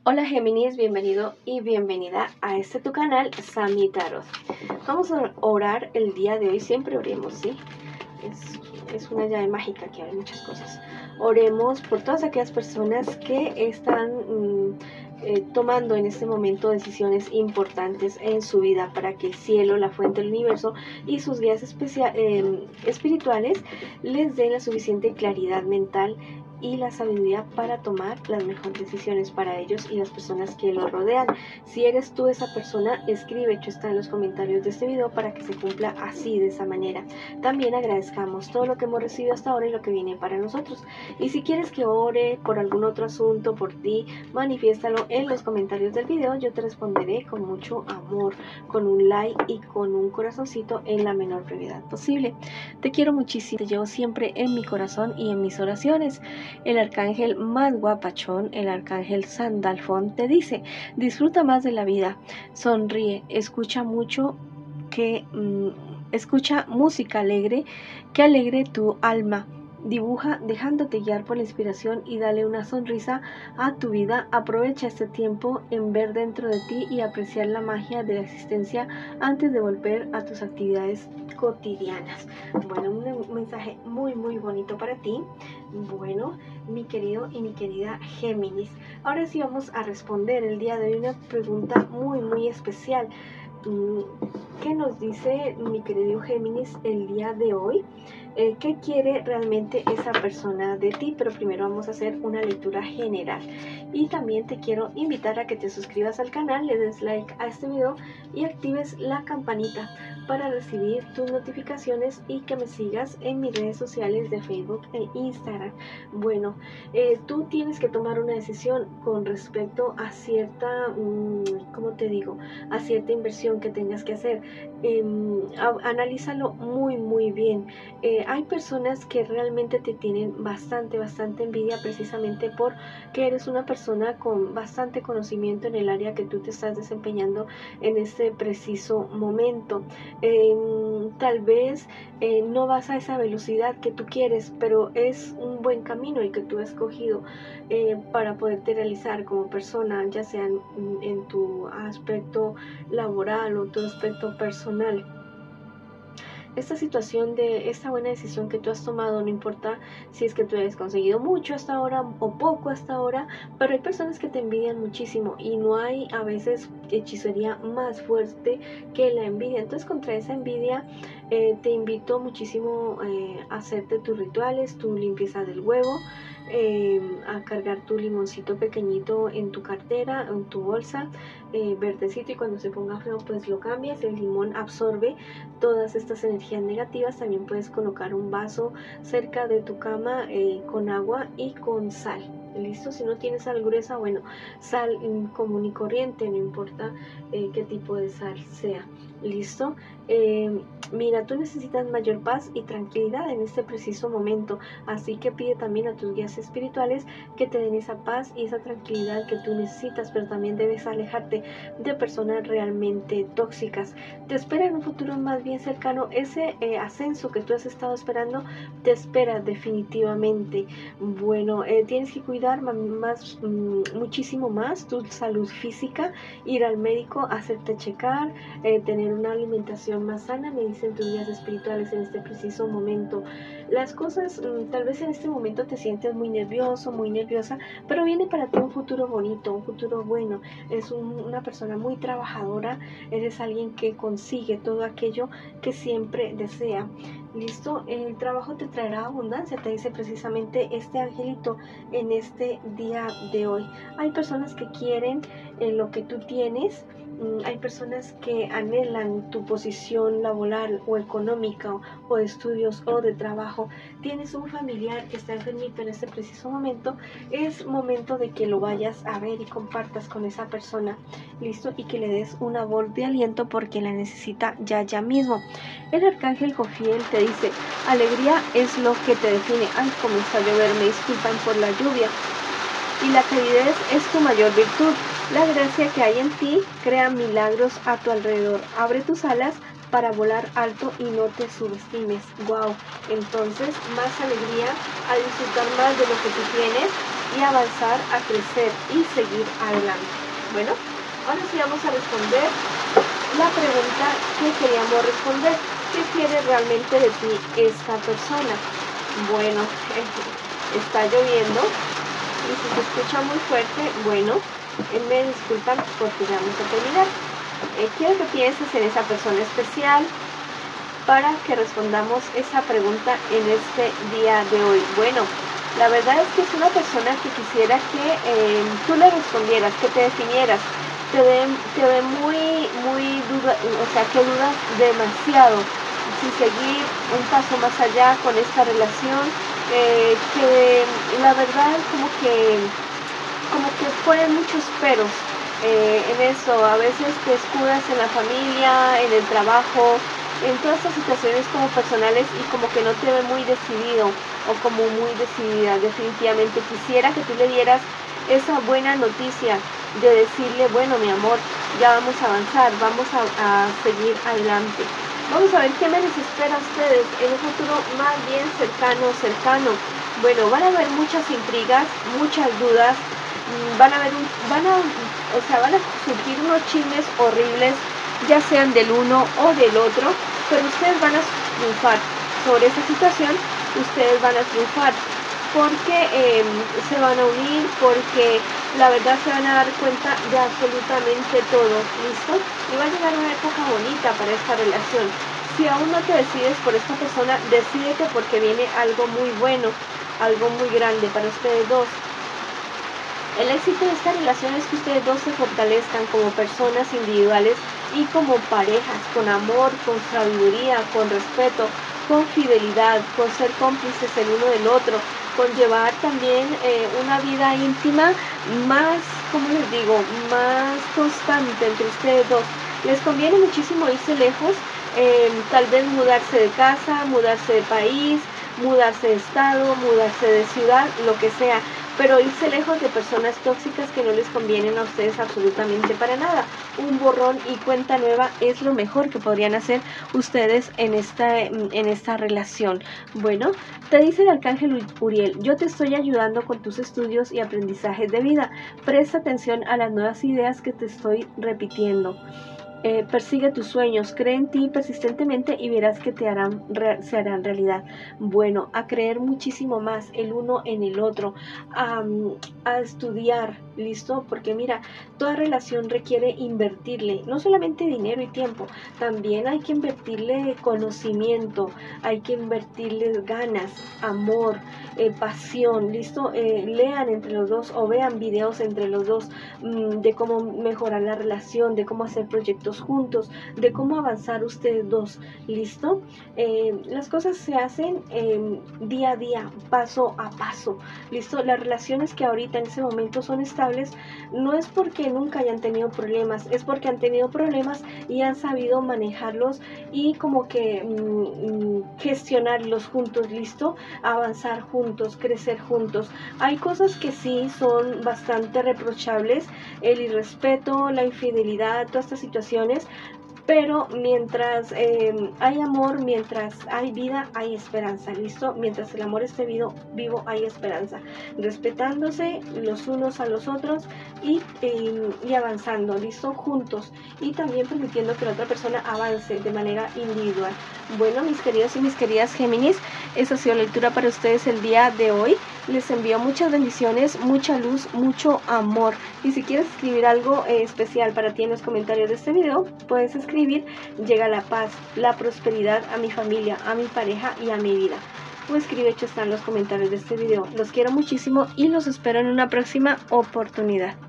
Hola Géminis, bienvenido y bienvenida a este tu canal, Sami Tarot. Vamos a orar el día de hoy, siempre oremos, ¿sí? Es una llave mágica que hay muchas cosas. Oremos por todas aquellas personas que están tomando en este momento decisiones importantes en su vida para que el cielo, la fuente del universo y sus guías espirituales les den la suficiente claridad mental y la sabiduría para tomar las mejores decisiones para ellos y las personas que los rodean. Si eres tú esa persona, escribe, hecho está en los comentarios de este video para que se cumpla así, de esa manera. También agradezcamos todo lo que hemos recibido hasta ahora y lo que viene para nosotros. Y si quieres que ore por algún otro asunto, por ti, manifiéstalo en los comentarios del video. Yo te responderé con mucho amor, con un like y con un corazoncito en la menor brevedad posible. Te quiero muchísimo, te llevo siempre en mi corazón y en mis oraciones. El arcángel más guapachón, el arcángel Sandalfón, te dice: disfruta más de la vida, sonríe, escucha música alegre que alegre tu alma. Dibuja dejándote guiar por la inspiración y dale una sonrisa a tu vida. Aprovecha este tiempo en ver dentro de ti y apreciar la magia de la existencia antes de volver a tus actividades cotidianas. Bueno, un mensaje muy bonito para ti. Bueno, mi querido y mi querida Géminis, ahora sí vamos a responder el día de hoy una pregunta muy especial. ¿Qué nos dice mi querido Géminis el día de hoy? ¿Qué quiere realmente esa persona de ti? Pero primero vamos a hacer una lectura general. Y también te quiero invitar a que te suscribas al canal, le des like a este video y actives la campanita para recibir tus notificaciones y que me sigas en mis redes sociales de Facebook e Instagram. Bueno, tú tienes que tomar una decisión con respecto a cierta, ¿cómo te digo? A cierta inversión que tengas que hacer. Analízalo muy bien. Hay personas que realmente te tienen bastante envidia, precisamente porque eres una persona con bastante conocimiento en el área que tú te estás desempeñando en este preciso momento. Tal vez no vas a esa velocidad que tú quieres, pero es un buen camino el que tú has escogido para poderte realizar como persona, ya sea en tu aspecto laboral o tu aspecto personal. Esta situación de esta buena decisión que tú has tomado, no importa si es que tú hayas conseguido mucho hasta ahora o poco hasta ahora, pero hay personas que te envidian muchísimo y no hay a veces hechicería más fuerte que la envidia. Entonces, contra esa envidia te invito muchísimo a hacerte tus rituales, tu limpieza del huevo, a cargar tu limoncito pequeñito en tu cartera, en tu bolsa, verdecito, y cuando se ponga feo pues lo cambias. El limón absorbe todas estas energías negativas. También puedes colocar un vaso cerca de tu cama con agua y con sal. ¿Listo? Si no tienes sal gruesa, bueno, sal común y corriente, no importa qué tipo de sal sea. ¿Listo? Mira, tú necesitas mayor paz y tranquilidad en este preciso momento, así que pide también a tus guías espirituales que te den esa paz y esa tranquilidad que tú necesitas, pero también debes alejarte de personas realmente tóxicas. Te espera en un futuro más bien cercano ese ascenso que tú has estado esperando, te espera definitivamente. Bueno, tienes que cuidar muchísimo más tu salud física, ir al médico, hacerte checar, tener una alimentación más sana, me dicen tus guías espirituales en este preciso momento. Las cosas, tal vez en este momento te sientes muy nervioso, muy nerviosa, pero viene para ti un futuro bonito, un futuro bueno. Es una persona muy trabajadora, eres alguien que consigue todo aquello que siempre desea. ¿Listo? El trabajo te traerá abundancia, te dice precisamente este angelito en este día de hoy. Hay personas que quieren lo que tú tienes. Hay personas que anhelan tu posición laboral o económica o de estudios o de trabajo. Tienes un familiar que está enfermito en este preciso momento. Es momento de que lo vayas a ver y compartas con esa persona. ¿Listo? Y que le des una voz de aliento porque la necesita ya mismo. El arcángel Jofiel te dice: alegría es lo que te define. Ay, comenzó a llover, me disculpan por la lluvia. Y la calidez es tu mayor virtud. La gracia que hay en ti crea milagros a tu alrededor. Abre tus alas para volar alto y no te subestimes. Wow. Entonces, más alegría, a disfrutar más de lo que tú tienes y avanzar, a crecer y seguir adelante. Bueno, ahora sí vamos a responder la pregunta que queríamos responder. ¿Qué quiere realmente de ti esta persona? Bueno, está lloviendo y si se escucha muy fuerte, bueno, me disculpan porque ya vamos a terminar. Quiero que pienses en esa persona especial para que respondamos esa pregunta en este día de hoy. Bueno, la verdad es que es una persona que quisiera que tú le respondieras, que te definieras. Te ve muy duda, o sea, que dudas demasiado si seguir un paso más allá con esta relación, que la verdad como que ponen muchos peros en eso. A veces te escudas en la familia, en el trabajo, en todas estas situaciones como personales y como que no te ve muy decidido o como muy decidida. Definitivamente quisiera que tú le dieras esa buena noticia de decirle, bueno, mi amor, ya vamos a avanzar, vamos a seguir adelante. Vamos a ver qué me les espera a ustedes en un futuro más bien cercano. Bueno, van a haber muchas intrigas, muchas dudas, van a surgir unos chismes horribles, ya sean del uno o del otro, pero ustedes van a triunfar sobre esa situación, ustedes van a triunfar porque se van a unir, porque la verdad se van a dar cuenta de absolutamente todo, ¿listo? Y va a llegar una época bonita para esta relación. Si aún no te decides por esta persona, decídete porque viene algo muy bueno, algo muy grande para ustedes dos. El éxito de esta relación es que ustedes dos se fortalezcan como personas individuales y como parejas, con amor, con sabiduría, con respeto, con fidelidad, con ser cómplices el uno del otro, con llevar también una vida íntima más, ¿cómo les digo?, más constante entre ustedes dos. Les conviene muchísimo irse lejos, tal vez mudarse de casa, mudarse de país, mudarse de estado, mudarse de ciudad, lo que sea, pero irse lejos de personas tóxicas que no les convienen a ustedes absolutamente para nada. Un borrón y cuenta nueva es lo mejor que podrían hacer ustedes en esta relación. Bueno, te dice el arcángel Uriel, yo te estoy ayudando con tus estudios y aprendizajes de vida. Presta atención a las nuevas ideas que te estoy repitiendo. Persigue tus sueños, cree en ti persistentemente y verás que se harán realidad. Bueno, a creer muchísimo más el uno en el otro, a estudiar, ¿listo? Porque mira, toda relación requiere invertirle, no solamente dinero y tiempo, también hay que invertirle conocimiento, hay que invertirle ganas, amor, pasión, ¿listo? Lean entre los dos o vean videos entre los dos de cómo mejorar la relación, de cómo hacer proyectos juntos, de cómo avanzar ustedes dos, ¿listo? Las cosas se hacen día a día, paso a paso, ¿listo? Las relaciones que ahorita en ese momento son estables no es porque nunca hayan tenido problemas, es porque han tenido problemas y han sabido manejarlos y como que gestionarlos juntos, ¿listo? Avanzar juntos, crecer juntos. Hay cosas que sí son bastante reprochables, el irrespeto, la infidelidad, todas estas situaciones, pero mientras hay amor, mientras hay vida, hay esperanza, ¿listo? Mientras el amor esté vivo hay esperanza, respetándose los unos a los otros y avanzando, ¿listo? Juntos, y también permitiendo que la otra persona avance de manera individual. Bueno, mis queridos y mis queridas Géminis, esa ha sido la lectura para ustedes el día de hoy. Les envío muchas bendiciones, mucha luz, mucho amor. Y si quieres escribir algo especial para ti en los comentarios de este video, puedes escribir: llega la paz, la prosperidad a mi familia, a mi pareja y a mi vida. O escribe, hecho está en los comentarios de este video. Los quiero muchísimo y los espero en una próxima oportunidad.